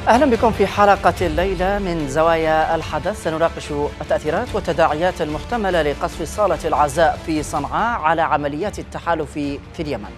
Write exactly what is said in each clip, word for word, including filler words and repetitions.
أهلا بكم في حلقة الليلة من زوايا الحدث. سنناقش التأثيرات والتداعيات المحتملة لقصف صالة العزاء في صنعاء على عمليات التحالف في اليمن.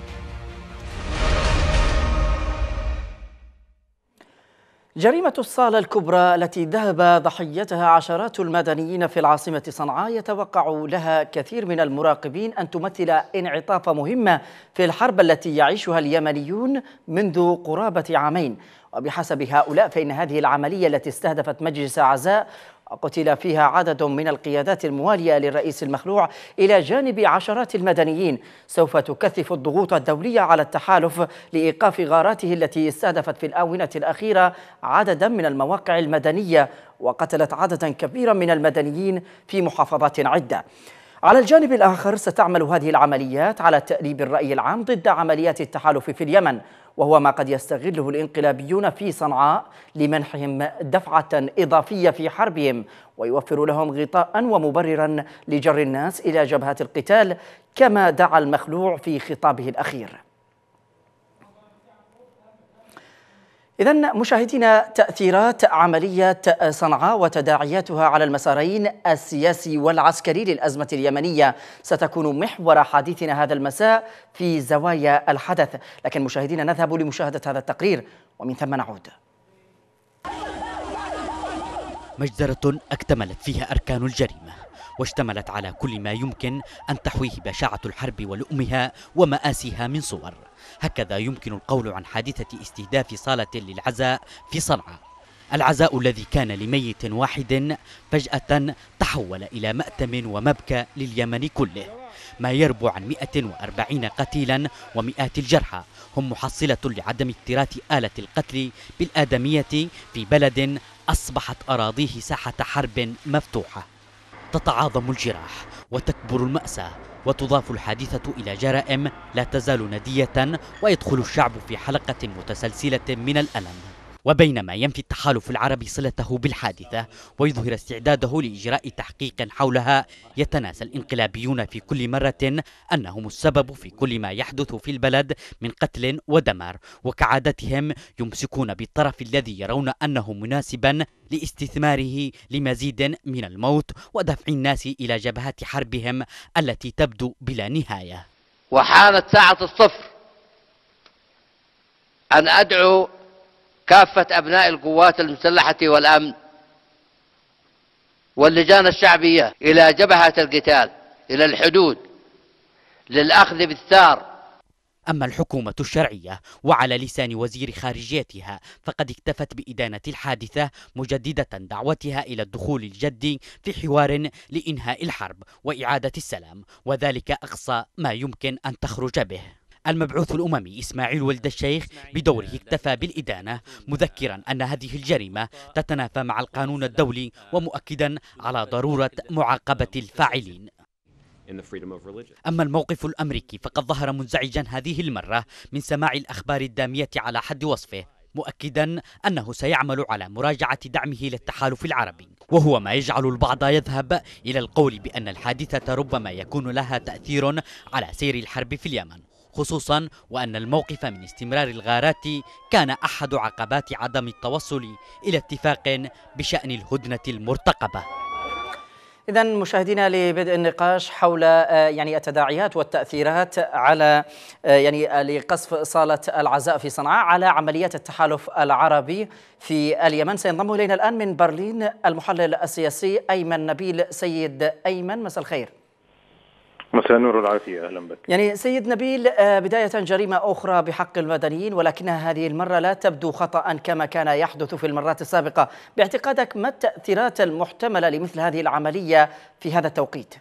جريمة الصالة الكبرى التي ذهب ضحيتها عشرات المدنيين في العاصمة صنعاء يتوقع لها كثير من المراقبين أن تمثل انعطاف مهمة في الحرب التي يعيشها اليمنيون منذ قرابة عامين. وبحسب هؤلاء فإن هذه العملية التي استهدفت مجلس عزاء قتل فيها عدد من القيادات الموالية للرئيس المخلوع إلى جانب عشرات المدنيين سوف تكثف الضغوط الدولية على التحالف لإيقاف غاراته التي استهدفت في الآونة الأخيرة عددا من المواقع المدنية وقتلت عددا كبيرا من المدنيين في محافظات عدة. على الجانب الآخر ستعمل هذه العمليات على تأليب الرأي العام ضد عمليات التحالف في اليمن، وهو ما قد يستغله الانقلابيون في صنعاء لمنحهم دفعة إضافية في حربهم ويوفر لهم غطاء ومبررا لجر الناس إلى جبهة القتال كما دعا المخلوع في خطابه الأخير. إذن مشاهدينا، تأثيرات عملية صنعاء وتداعياتها على المسارين السياسي والعسكري للأزمة اليمنية ستكون محور حديثنا هذا المساء في زوايا الحدث. لكن مشاهدينا، نذهب لمشاهدة هذا التقرير ومن ثم نعود. مجزرة اكتملت فيها أركان الجريمة واشتملت على كل ما يمكن أن تحويه بشاعة الحرب ولؤمها ومآسيها من صور. هكذا يمكن القول عن حادثة استهداف صالة للعزاء في صنعاء. العزاء الذي كان لميت واحد فجأة تحول إلى مأتم ومبكى لليمن كله، ما يربو عن مئة وأربعين قتيلا ومئات الجرحى هم محصلة لعدم اكتراث آلة القتل بالآدمية في بلد أصبحت أراضيه ساحة حرب مفتوحة. تتعاظم الجراح وتكبر المأساة وتضاف الحادثة إلى جرائم لا تزال ندية ويدخل الشعب في حلقة متسلسلة من الألم. وبينما ينفي التحالف العربي صلته بالحادثة ويظهر استعداده لإجراء تحقيق حولها، يتناسى الانقلابيون في كل مرة أنهم السبب في كل ما يحدث في البلد من قتل ودمار، وكعادتهم يمسكون بالطرف الذي يرون أنه مناسبا لاستثماره لمزيد من الموت ودفع الناس إلى جبهات حربهم التي تبدو بلا نهاية. وحانت ساعة الصفر أن أدعو كافة أبناء القوات المسلحة والأمن واللجان الشعبية إلى جبهة القتال، إلى الحدود، للأخذ بالثار. أما الحكومة الشرعية وعلى لسان وزير خارجيتها فقد اكتفت بإدانة الحادثة، مجددة دعوتها إلى الدخول الجدي في حوار لإنهاء الحرب وإعادة السلام، وذلك أقصى ما يمكن أن تخرج به. المبعوث الأممي إسماعيل ولد الشيخ بدوره اكتفى بالإدانة، مذكرا أن هذه الجريمة تتنافى مع القانون الدولي ومؤكدا على ضرورة معاقبة الفاعلين. أما الموقف الأمريكي فقد ظهر منزعجا هذه المرة من سماع الأخبار الدامية على حد وصفه، مؤكدا أنه سيعمل على مراجعة دعمه للتحالف العربي، وهو ما يجعل البعض يذهب إلى القول بأن الحادثة ربما يكون لها تأثير على سير الحرب في اليمن، خصوصا وأن الموقف من استمرار الغارات كان أحد عقبات عدم التوصل إلى اتفاق بشأن الهدنة المرتقبة. إذن مشاهدينا، لبدء النقاش حول يعني التداعيات والتأثيرات على يعني لقصف صالة العزاء في صنعاء على عمليات التحالف العربي في اليمن، سينضم إلينا الآن من برلين المحلل السياسي أيمن نبيل. سيد أيمن، مساء الخير. مساء النور والعافية، أهلا بك. يعني سيد نبيل، بداية جريمة أخرى بحق المدنيين، ولكنها هذه المرة لا تبدو خطأ كما كان يحدث في المرات السابقة. باعتقادك ما التأثيرات المحتملة لمثل هذه العملية في هذا التوقيت؟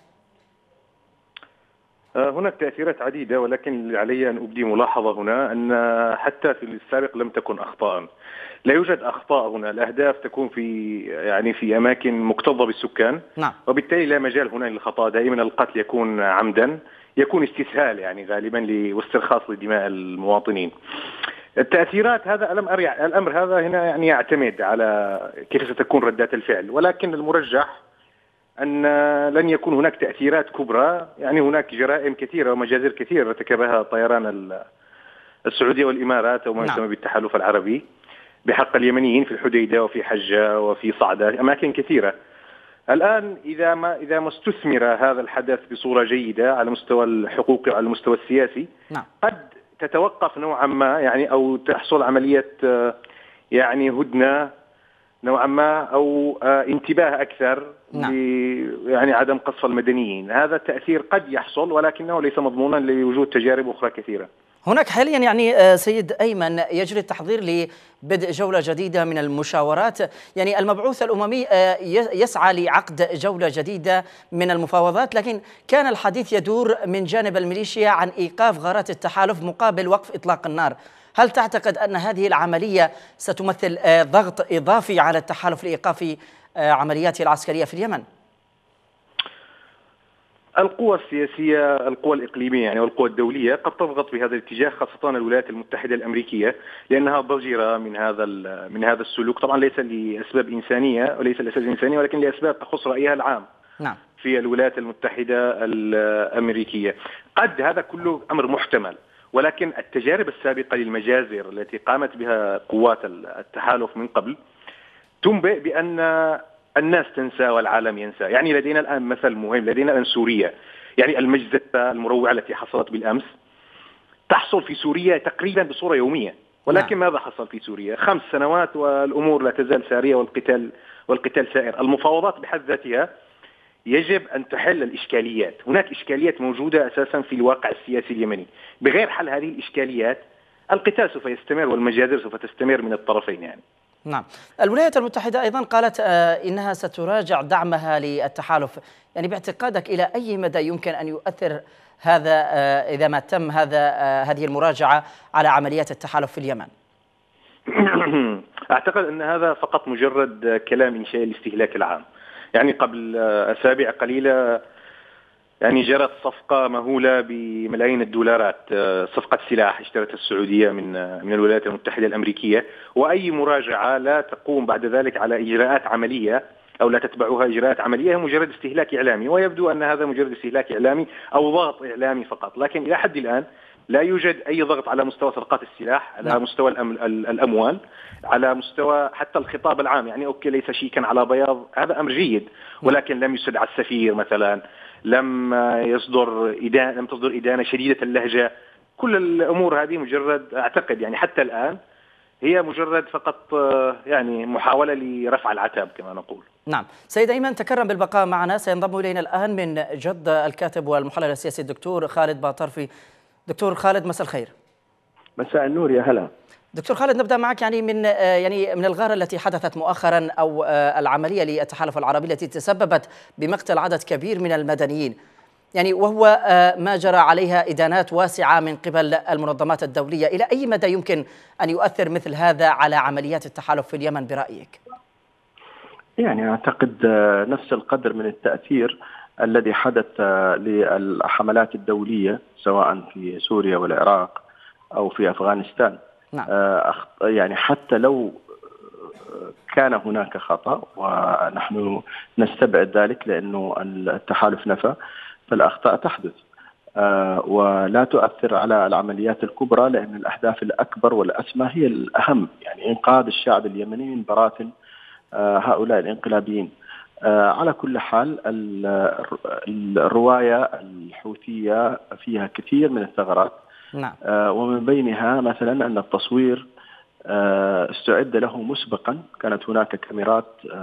هناك تأثيرات عديدة، ولكن علي أن أبدي ملاحظة هنا أن حتى في السابق لم تكن أخطاء. لا يوجد أخطاء هنا، الأهداف تكون في يعني في أماكن مكتظة بالسكان. نعم. وبالتالي لا مجال هنا للخطأ. دائما القتل يكون عمدا، يكون استسهال يعني غالبا واسترخاص لدماء المواطنين. التأثيرات، هذا الأمر الأمر هذا هنا يعني يعتمد على كيف ستكون ردات الفعل، ولكن المرجح أن لن يكون هناك تأثيرات كبرى. يعني هناك جرائم كثيرة ومجازر كثيرة ارتكبها طيران السعودية والإمارات أو ما يسمى بالتحالف العربي بحق اليمنيين في الحديدة وفي حجة وفي صعدة، أماكن كثيرة. الآن إذا ما إذا ما استثمر هذا الحدث بصورة جيدة على مستوى الحقوقي وعلى المستوى السياسي، نعم. قد تتوقف نوعا ما يعني أو تحصل عملية يعني هدنة نوعا ما أو انتباه أكثر، نعم. يعني عدم قصف المدنيين. هذا التأثير قد يحصل ولكنه ليس مضمونا لوجود تجارب أخرى كثيرة. هناك حاليا يعني سيد أيمن يجري التحضير لبدء جولة جديدة من المشاورات، يعني المبعوث الأممي يسعى لعقد جولة جديدة من المفاوضات، لكن كان الحديث يدور من جانب الميليشيا عن إيقاف غارات التحالف مقابل وقف إطلاق النار. هل تعتقد أن هذه العملية ستمثل ضغط إضافي على التحالف لإيقاف عملياته العسكرية في اليمن؟ القوى السياسية، القوى الإقليمية يعني والقوى الدولية قد تضغط في هذا الاتجاه، خاصة الولايات المتحدة الأمريكية، لأنها ضجرة من هذا من هذا السلوك، طبعا ليس لأسباب إنسانية وليس لأسباب إنسانية ولكن لأسباب تخص رأيها العام. نعم. في الولايات المتحدة الأمريكية. قد هذا كله أمر محتمل، ولكن التجارب السابقة للمجازر التي قامت بها قوات التحالف من قبل تنبئ بأن الناس تنسى والعالم ينسى. يعني لدينا الآن مثل مهم، لدينا الآن سوريا، يعني المجزرة المروعة التي حصلت بالأمس تحصل في سوريا تقريبا بصورة يومية، ولكن ماذا حصل في سوريا؟ خمس سنوات والأمور لا تزال سارية والقتال والقتال سائر. المفاوضات بحد ذاتها يجب أن تحل الإشكاليات. هناك إشكاليات موجودة أساسا في الواقع السياسي اليمني، بغير حل هذه الإشكاليات القتال سوف يستمر والمجازر سوف تستمر من الطرفين يعني. نعم. الولايات المتحدة أيضا قالت إنها ستراجع دعمها للتحالف، يعني باعتقادك إلى أي مدى يمكن أن يؤثر هذا إذا ما تم هذا هذه المراجعة على عمليات التحالف في اليمن؟ أعتقد أن هذا فقط مجرد كلام إنشاء الاستهلاك العام. يعني قبل أسابيع قليلة يعني جرت صفقة مهولة بملايين الدولارات، صفقة سلاح اشترتها السعودية من من الولايات المتحدة الأمريكية، وأي مراجعة لا تقوم بعد ذلك على إجراءات عملية أو لا تتبعها إجراءات عملية، هي مجرد استهلاك إعلامي، ويبدو أن هذا مجرد استهلاك إعلامي أو ضغط إعلامي فقط. لكن إلى حد الآن لا يوجد أي ضغط على مستوى صفقات السلاح، على نعم. مستوى الأموال، على مستوى حتى الخطاب العام. يعني أوكي ليس شيكا على بياض، هذا أمر جيد، ولكن لم يستدعى السفير مثلا، لم يصدر إدانة، لم تصدر إدانة شديدة اللهجة. كل الأمور هذه مجرد أعتقد يعني حتى الآن هي مجرد فقط يعني محاولة لرفع العتاب كما نقول. نعم. سيد أيمن تكرم بالبقاء معنا. سينضم إلينا الآن من جدة الكاتب والمحلل السياسي الدكتور خالد باطرفي. دكتور خالد مساء الخير. مساء النور، يا هلا. دكتور خالد نبدأ معك يعني من يعني من الغارة التي حدثت مؤخرا أو العملية للتحالف العربي التي تسببت بمقتل عدد كبير من المدنيين، يعني وهو ما جرى عليها إدانات واسعة من قبل المنظمات الدولية. إلى أي مدى يمكن أن يؤثر مثل هذا على عمليات التحالف في اليمن برأيك؟ يعني أعتقد نفس القدر من التأثير الذي حدث للحملات الدولية سواء في سوريا والعراق أو في أفغانستان. نعم. يعني حتى لو كان هناك خطأ ونحن نستبعد ذلك لأنه التحالف نفى، فالأخطاء تحدث ولا تؤثر على العمليات الكبرى، لأن الأهداف الأكبر والأسمى هي الأهم، يعني إنقاذ الشعب اليمني من براثن هؤلاء الانقلابيين. على كل حال الرواية الحوثية فيها كثير من الثغرات. نعم. ومن بينها مثلا أن التصوير استعد له مسبقا، كانت هناك كاميرات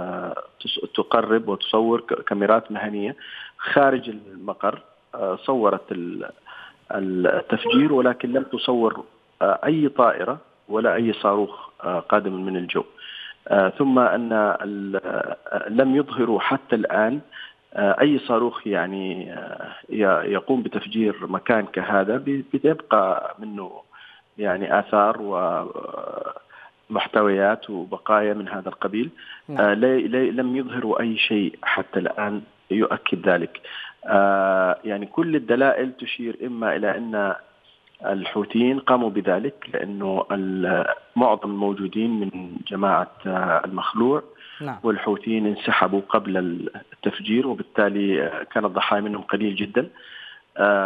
تقرب وتصور، كاميرات مهنية خارج المقر صورت التفجير، ولكن لم تصور أي طائرة ولا أي صاروخ قادم من الجو. ثم أن لم يظهروا حتى الآن أي صاروخ يعني يقوم بتفجير مكان كهذا، بيبقى منه يعني آثار ومحتويات وبقايا من هذا القبيل. نعم. لم يظهروا أي شيء حتى الآن يؤكد ذلك. يعني كل الدلائل تشير إما إلى أن الحوثيين قاموا بذلك، لأنه معظم الموجودين من جماعة المخلوع. نعم. والحوثيين انسحبوا قبل التفجير، وبالتالي كان الضحايا منهم قليل جدا،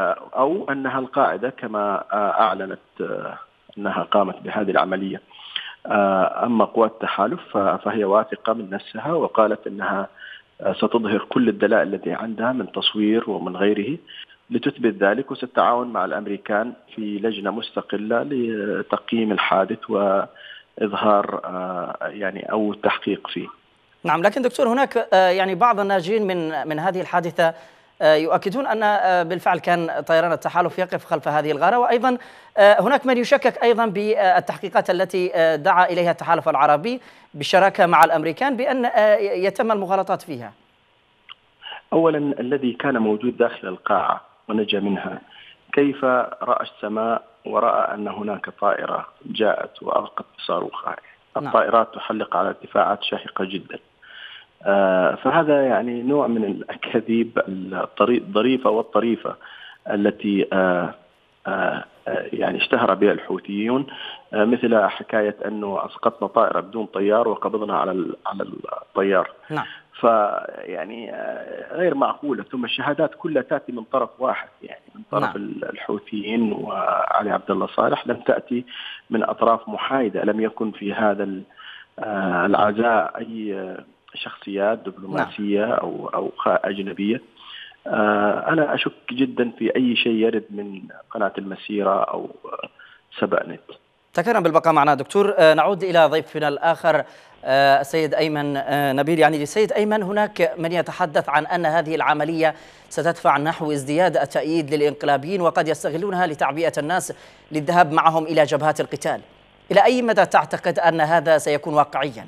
أو أنها القاعدة كما أعلنت أنها قامت بهذه العملية. أما قوى التحالف فهي واثقة من نفسها، وقالت أنها ستظهر كل الدلائل التي عندها من تصوير ومن غيره لتثبت ذلك، وستتعاون مع الأمريكان في لجنة مستقلة لتقييم الحادث وإظهار يعني أو التحقيق فيه. نعم، لكن دكتور هناك يعني بعض الناجين من من هذه الحادثة يؤكدون أن بالفعل كان طيران التحالف يقف خلف هذه الغارة، وأيضا هناك من يشكك أيضا بالتحقيقات التي دعا إليها التحالف العربي بالشراكة مع الأمريكان بأن يتم المغالطات فيها. أولا الذي كان موجود داخل القاعة ونجا منها كيف رأى السماء ورأى أن هناك طائرة جاءت وألقت بصاروخها؟ الطائرات تحلق على ارتفاعات شاهقة جدا. آه فهذا يعني نوع من الأكاذيب الظريفة والطريفة التي آه آه يعني اشتهر بها الحوثيون، آه مثل حكاية أنه أسقطنا طائرة بدون طيار وقبضنا على على الطيار. نعم. فيعني آه غير معقولة. ثم الشهادات كلها تأتي من طرف واحد، يعني من طرف نعم. الحوثيين وعلي عبد الله صالح، لم تأتي من أطراف محايدة. لم يكن في هذا آه العزاء أي شخصيات دبلوماسية نعم. أو أو أجنبية. آه أنا أشك جدا في أي شيء يرد من قناة المسيرة أو سبأ نت. تكرم بالبقاء معنا دكتور. آه نعود إلى ضيفنا الآخر آه السيد أيمن آه نبيل. يعني السيد أيمن، هناك من يتحدث عن أن هذه العملية ستدفع نحو ازدياد التأييد للإنقلابيين، وقد يستغلونها لتعبئة الناس للذهاب معهم إلى جبهات القتال. إلى أي مدى تعتقد أن هذا سيكون واقعيا؟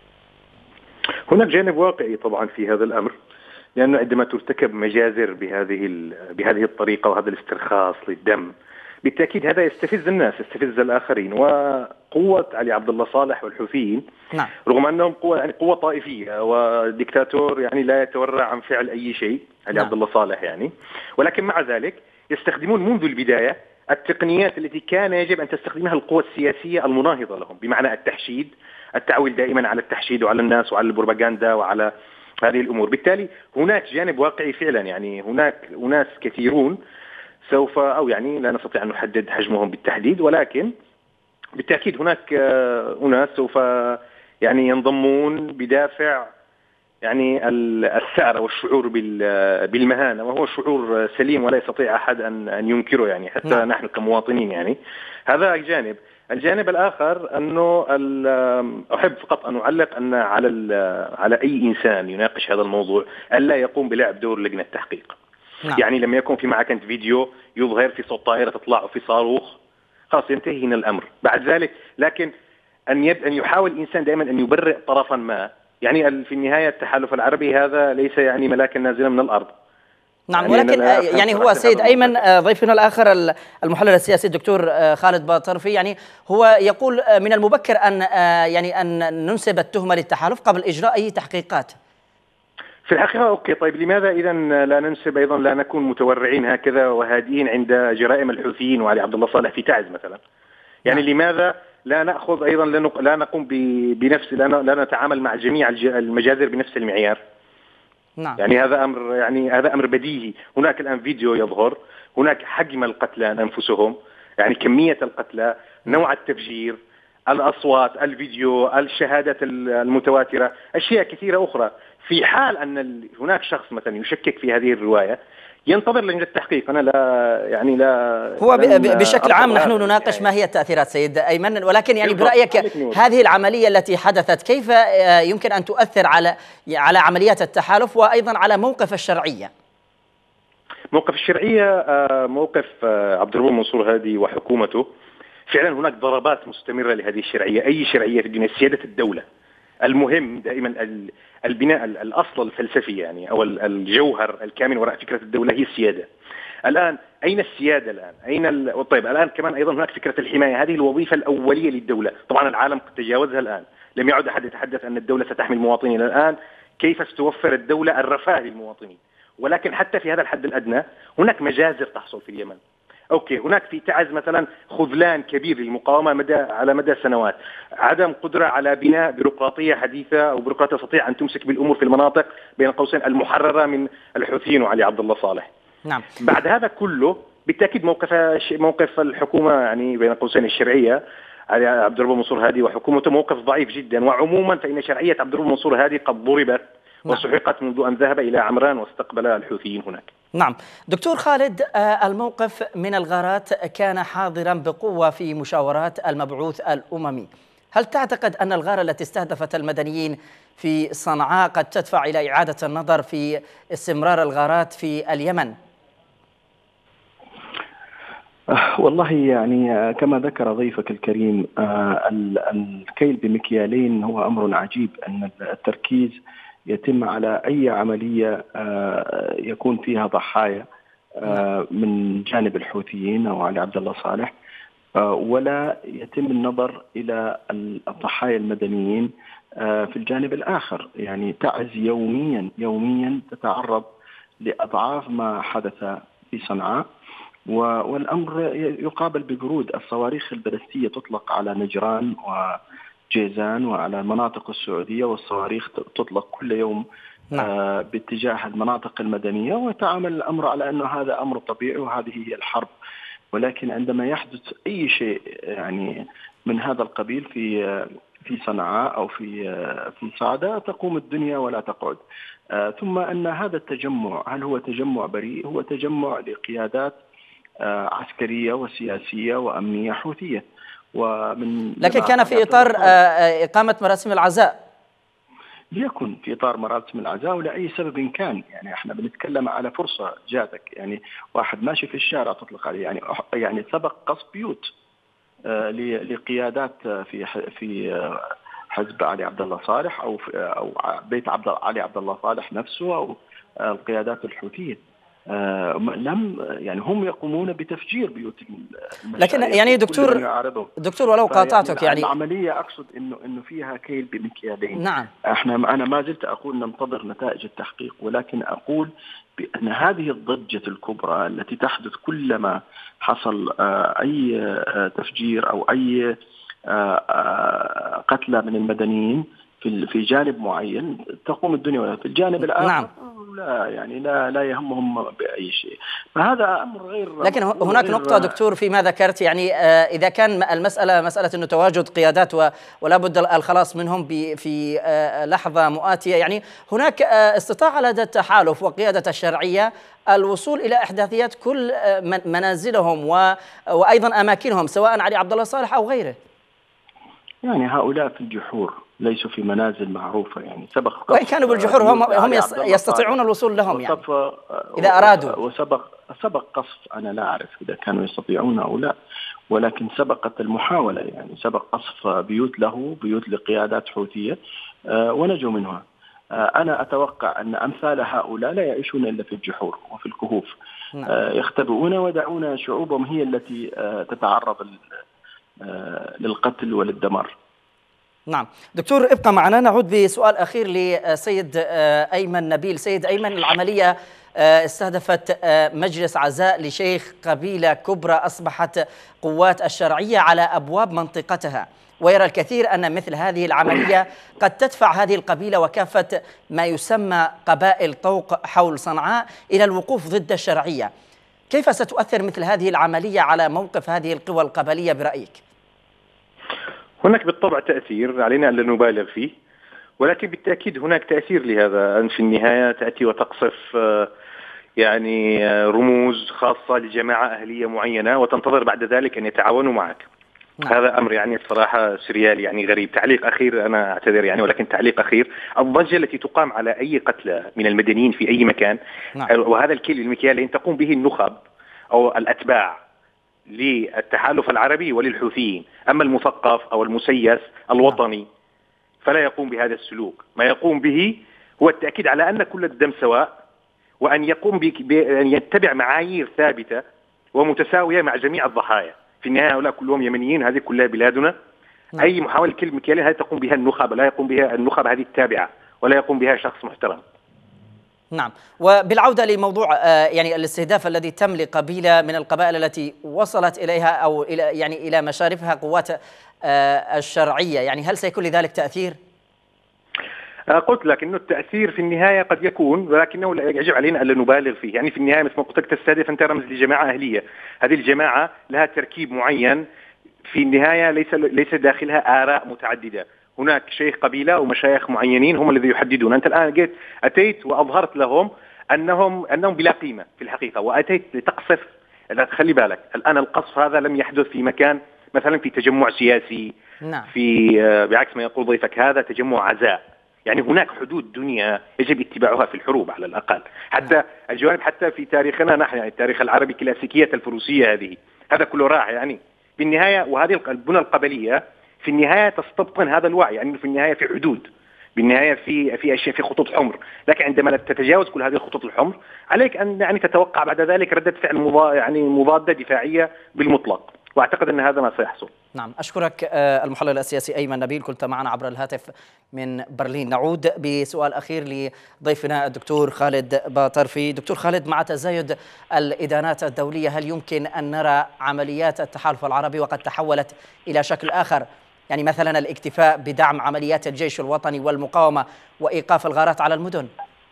هناك جانب واقعي طبعا في هذا الأمر، لأنه عندما ترتكب مجازر بهذه بهذه الطريقة وهذا الاسترخاص للدم، بالتأكيد هذا يستفز الناس، يستفز الآخرين. وقوة علي عبد الله صالح والحوثيين نعم. رغم أنهم قوة يعني قوة طائفية وديكتاتور يعني لا يتورع عن فعل أي شيء، علي نعم. عبد الله صالح يعني، ولكن مع ذلك يستخدمون منذ البداية التقنيات التي كان يجب أن تستخدمها القوى السياسية المناهضة لهم، بمعنى التحشيد، التعويل دائما على التحشيد وعلى الناس وعلى البروباغندا وعلى هذه الأمور. بالتالي هناك جانب واقعي فعلا، يعني هناك أناس كثيرون سوف أو يعني لا نستطيع أن نحدد حجمهم بالتحديد، ولكن بالتأكيد هناك أناس سوف يعني ينضمون بدافع يعني الثأر والشعور بالمهانة، وهو شعور سليم ولا يستطيع أحد أن ينكره يعني حتى نعم. نحن كمواطنين. يعني هذا جانب. الجانب الآخر أنه أحب فقط أن أعلق أن على على أي إنسان يناقش هذا الموضوع ألا يقوم بلعب دور لجنة التحقيق. نعم. يعني لما يكون في معك أنت فيديو يظهر في صوت طائرة تطلع وفي صاروخ، خلاص ينتهي هنا الأمر بعد ذلك. لكن أن يب أن يحاول الإنسان دائما أن يبرئ طرفا ما، يعني في النهاية التحالف العربي هذا ليس يعني ملاكا نازلا من الأرض. نعم، ولكن يعني هو السيد أيمن ضيفنا الآخر المحلل السياسي الدكتور خالد باطرفي، يعني هو يقول من المبكر أن يعني أن ننسب التهمة للتحالف قبل إجراء أي تحقيقات. في الحقيقة أوكي، طيب لماذا إذا لا ننسب أيضا، لا نكون متورعين هكذا وهادئين عند جرائم الحوثيين وعلي عبد الله صالح في تعز مثلا؟ يعني نعم. لماذا لا نأخذ أيضا لا نقوم بنفس لا نتعامل مع جميع المجازر بنفس المعيار؟ نعم. يعني هذا أمر يعني هذا أمر بديهي. هناك الآن فيديو يظهر، هناك حجم القتلى أنفسهم، يعني كمية القتلى، نوع التفجير، الأصوات، الفيديو، الشهادات المتواترة، أشياء كثيرة أخرى. في حال أن هناك شخص مثلا يشكك في هذه الرواية ينتظر لجنة التحقيق. أنا لا يعني لا هو بشكل عام نحن نناقش ما هي التأثيرات سيد أيمن، ولكن يعني برأيك هذه العملية التي حدثت كيف يمكن أن تؤثر على على عمليات التحالف وأيضا على موقف الشرعية؟ موقف الشرعية موقف عبد الرب منصور هادي وحكومته. فعلا هناك ضربات مستمرة لهذه الشرعية، أي شرعية في الدنيا، سيادة الدولة. المهم دائما البناء، الأصل الفلسفي يعني أو الجوهر الكامن وراء فكرة الدولة هي السيادة. الآن أين السيادة الآن؟ أين ال... طيب الآن كمان أيضا هناك فكرة الحماية، هذه الوظيفة الأولية للدولة. طبعا العالم قد تجاوزها الآن، لم يعد أحد يتحدث أن الدولة ستحمي المواطنين. الآن كيف ستوفر الدولة الرفاه للمواطنين؟ ولكن حتى في هذا الحد الأدنى هناك مجازر تحصل في اليمن. أوكي، هناك في تعز مثلا خذلان كبير للمقاومة مدى على مدى سنوات، عدم قدرة على بناء بيروقراطية حديثة أو بيروقراطية تستطيع أن تمسك بالأمور في المناطق بين قوسين المحررة من الحوثيين وعلي عبد الله صالح. نعم. بعد هذا كله بالتأكيد موقف موقف الحكومة يعني بين قوسين الشرعية علي عبد الرب منصور هادي وحكومته موقف ضعيف جدا، وعموما فإن شرعية عبد الرب منصور هادي قد ضربت وسحقت منذ أن ذهب إلى عمران واستقبل الحوثيين هناك. نعم دكتور خالد، الموقف من الغارات كان حاضرا بقوة في مشاورات المبعوث الأممي، هل تعتقد أن الغارة التي استهدفت المدنيين في صنعاء قد تدفع إلى إعادة النظر في استمرار الغارات في اليمن؟ والله يعني كما ذكر ضيفك الكريم، الكيل بمكيالين هو أمر عجيب، أن التركيز يتم على أي عملية يكون فيها ضحايا من جانب الحوثيين أو علي عبد الله صالح، ولا يتم النظر إلى الضحايا المدنيين في الجانب الآخر. يعني تعز يوميا يوميا تتعرض لأضعاف ما حدث في صنعاء، والأمر يقابل ببرود. الصواريخ البالستية تطلق على نجران وجيزان وعلى المناطق السعودية، والصواريخ تطلق كل يوم نعم. باتجاه المناطق المدنية، ويتعامل الأمر على أنه هذا أمر طبيعي وهذه هي الحرب. ولكن عندما يحدث أي شيء يعني من هذا القبيل في في صنعاء أو في في صعدة، تقوم الدنيا ولا تقعد. ثم أن هذا التجمع، هل هو تجمع بريء؟ هو تجمع لقيادات عسكرية وسياسية وأمنية حوثية. ومن لكن كان في إطار إقامة مراسم العزاء، ليكن في إطار مراسم العزاء ولأي سبب كان. يعني احنا بنتكلم على فرصة جاتك، يعني واحد ماشي في الشارع تطلق عليه. يعني يعني سبق قصف بيوت لقيادات في في حزب علي عبد الله صالح أو أو بيت عبد علي عبد الله صالح نفسه أو القيادات الحوثية. لم يعني هم يقومون بتفجير بيوت. لكن يعني دكتور دكتور ولو قاطعتك، يعني العملية أقصد إنه إنه فيها كيل بمكيالين. نعم. احنا أنا ما زلت أقول ننتظر نتائج التحقيق، ولكن أقول بأن هذه الضجة الكبرى التي تحدث كلما حصل أي تفجير أو أي قتلى من المدنيين في في جانب معين، تقوم الدنيا في الجانب الآخر نعم. لا يعني لا لا يهمهم بأي شيء. فهذا أمر غير. لكن هناك غير نقطة دكتور فيما ذكرت، يعني إذا كان المسألة مسألة إنه تواجد قيادات ولا بد الخلاص منهم في لحظة مؤاتية، يعني هناك استطاعة لدى التحالف وقيادة الشرعية الوصول إلى إحداثيات كل منازلهم وأيضا أماكنهم سواء علي عبد الله صالح أو غيره. يعني هؤلاء في الجحور ليسوا في منازل معروفة، يعني سبق وإن كانوا بالجحور هم هم يستطيعون الوصول لهم يعني إذا أرادوا. وسبق سبق قصف، أنا لا أعرف إذا كانوا يستطيعون أو لا، ولكن سبقت المحاولة. يعني سبق قصف بيوت له بيوت لقيادات حوثية ونجوا منها. أنا أتوقع أن أمثال هؤلاء لا يعيشون إلا في الجحور وفي الكهوف. يختبئون ودعون شعوبهم هي التي تتعرض للقتل وللدمار. نعم دكتور ابقى معنا، نعود بسؤال أخير لسيد أيمن نبيل. سيد أيمن، العملية استهدفت مجلس عزاء لشيخ قبيلة كبرى أصبحت قوات الشرعية على أبواب منطقتها، ويرى الكثير أن مثل هذه العملية قد تدفع هذه القبيلة وكافة ما يسمى قبائل طوق حول صنعاء إلى الوقوف ضد الشرعية. كيف ستؤثر مثل هذه العملية على موقف هذه القوى القبلية برأيك؟ هناك بالطبع تأثير، علينا أن لا نبالغ فيه، ولكن بالتأكيد هناك تأثير لهذا. أن في النهاية تأتي وتقصف يعني رموز خاصة لجماعة أهلية معينة وتنتظر بعد ذلك أن يتعاونوا معك. نعم. هذا أمر يعني الصراحة سريالي، يعني غريب. تعليق أخير، أنا أعتذر يعني، ولكن تعليق أخير. الضجة التي تقام على أي قتلى من المدنيين في أي مكان، نعم. وهذا الكيل المكيال الذي تقوم به النخب أو الأتباع للتحالف العربي وللحوثيين. أما المثقف أو المسيس الوطني فلا يقوم بهذا السلوك. ما يقوم به هو التأكيد على أن كل الدم سواء، وأن يقوم بأن يتبع معايير ثابتة ومتساوية مع جميع الضحايا. في النهاية هؤلاء كلهم يمنيين، هذه كلها بلادنا. نعم. أي محاولة كل مكيالين هذه تقوم بها النخب، لا يقوم بها النخب هذه التابعة، ولا يقوم بها شخص محترم. نعم. وبالعودة لموضوع يعني الاستهداف الذي تم لقبيلة من القبائل التي وصلت إليها أو إلى يعني إلى مشارفها قوات الشرعية، يعني هل سيكون لذلك تأثير؟ قلت لك إنه التأثير في النهاية قد يكون، ولكنه يجب علينا ألا نبالغ فيه. يعني في النهاية مثل ما قلت لك تستهدف أنت رمز لجماعة أهلية، هذه الجماعة لها تركيب معين في النهاية ليس ليس داخلها آراء متعددة، هناك شيخ قبيلة ومشايخ معينين هم الذين يحددون. أنت الآن جيت أتيت وأظهرت لهم أنهم أنهم بلا قيمة في الحقيقة، وأتيت لتقصف. خلي بالك الآن القصف هذا لم يحدث في مكان مثلا في تجمع سياسي. نعم. في بعكس ما يقول ضيفك هذا تجمع عزاء، يعني هناك حدود دنيا يجب اتباعها في الحروب على الأقل. حتى نعم. الجوانب حتى في تاريخنا نحن، يعني التاريخ العربي كلاسيكية الفروسية هذه، هذا كله راح يعني بالنهاية. وهذه البنى القبلية في النهاية تستبطن هذا الوعي، يعني في النهاية في حدود، بالنهاية في في أشياء، في خطوط حمر. لكن عندما لا تتجاوز كل هذه الخطوط الحمر عليك أن يعني تتوقع بعد ذلك ردة فعل مضا يعني مضادة دفاعية بالمطلق، وأعتقد أن هذا ما سيحصل. نعم، أشكرك المحلل السياسي أيمن نبيل، كنت معنا عبر الهاتف من برلين. نعود بسؤال أخير لضيفنا الدكتور خالد باطرفي. دكتور خالد، مع تزايد الإدانات الدولية هل يمكن أن نرى عمليات التحالف العربي وقد تحولت إلى شكل آخر، يعني مثلا الاكتفاء بدعم عمليات الجيش الوطني والمقاومة وإيقاف الغارات على المدن؟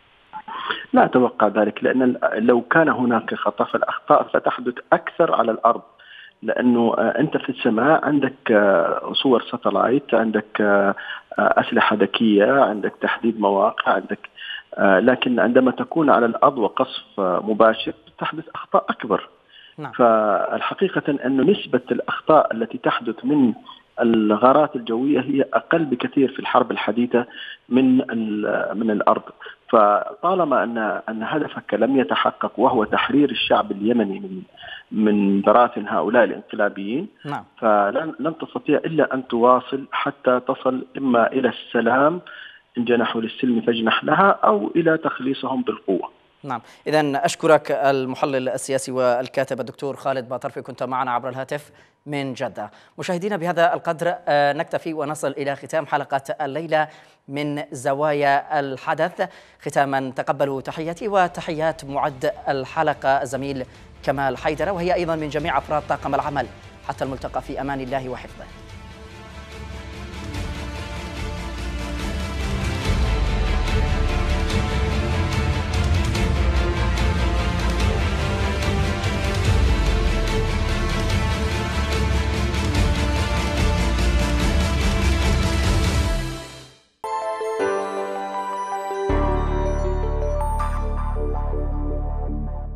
لا أتوقع ذلك، لأن لو كان هناك خطأ فالأخطاء ستحدث أكثر على الأرض، لأنه أنت في السماء عندك صور ساتلايت، عندك أسلحة ذكية، عندك تحديد مواقع، عندك لكن عندما تكون على الأرض وقصف مباشر تحدث أخطاء أكبر. نعم. فالحقيقة أن نسبة الأخطاء التي تحدث من الغارات الجوية هي أقل بكثير في الحرب الحديثة من من الأرض. فطالما أن أن هدفك لم يتحقق وهو تحرير الشعب اليمني من من براثن هؤلاء الانقلابيين، نعم. فلن تستطيع إلا أن تواصل حتى تصل إما إلى السلام إن جنحوا للسلم فاجنح لها، أو إلى تخليصهم بالقوة. نعم، إذن أشكرك المحلل السياسي والكاتب الدكتور خالد باطرفي، كنت معنا عبر الهاتف من جدة. مشاهدينا، بهذا القدر نكتفي ونصل إلى ختام حلقة الليلة من زوايا الحدث. ختاما تقبلوا تحياتي وتحيات معد الحلقة الزميل كمال حيدر، وهي أيضا من جميع أفراد طاقم العمل. حتى الملتقى، في أمان الله وحفظه.